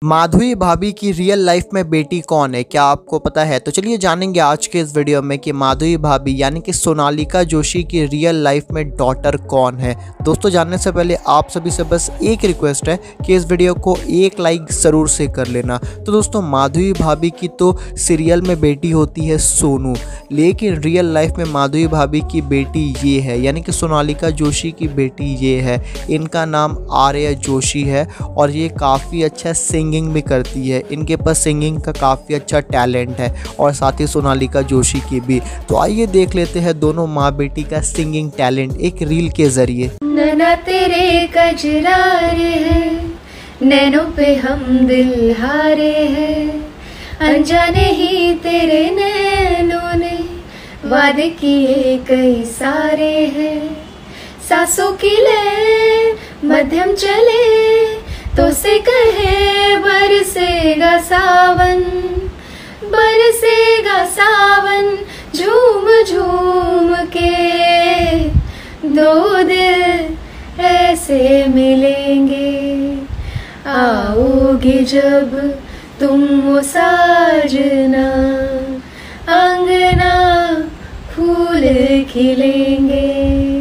माधुरी भाभी की real life में बेटी कौन है, क्या आपको पता है? तो चलिए जानेंगे आज के इस वीडियो में कि माधुरी भाभी यानी कि सोनालिका जोशी की रियल लाइफ में डॉटर कौन है। दोस्तों जानने से पहले आप सभी से बस एक रिक्वेस्ट है कि इस वीडियो को एक लाइक ज़रूर से कर लेना। तो दोस्तों माधुरी भाभी की तो सीरियल में बेटी होती है सोनू, लेकिन रियल लाइफ में माधुरी भाभी की बेटी ये है, यानी कि सोनालिका जोशी की बेटी ये है। इनका नाम आर्या जोशी है और ये काफ़ी अच्छा सिंगिंग भी करती है। इनके पास सिंगिंग का काफ़ी अच्छा टैलेंट है और साथ ही सोनालिका जोशी की भी। तो आइए देख लेते हैं दोनों माँ बेटी का सिंगिंग टैलेंट एक रील के ज़रिए। नैना तेरे कजरारे हैं, नैनों पे हम दिल हारे हैं, अनजाने ही तेरे नैनों ने वादे किए कई सारे हैं। सांसों की ले मध्यम चले तो से कहे बरसेगा सावन, बरसेगा सावन झूम झूम के, दो दिल ऐसे मिलेंगे, आओगे जब तुम वो साजना, अंगना फूल खिलेंगे।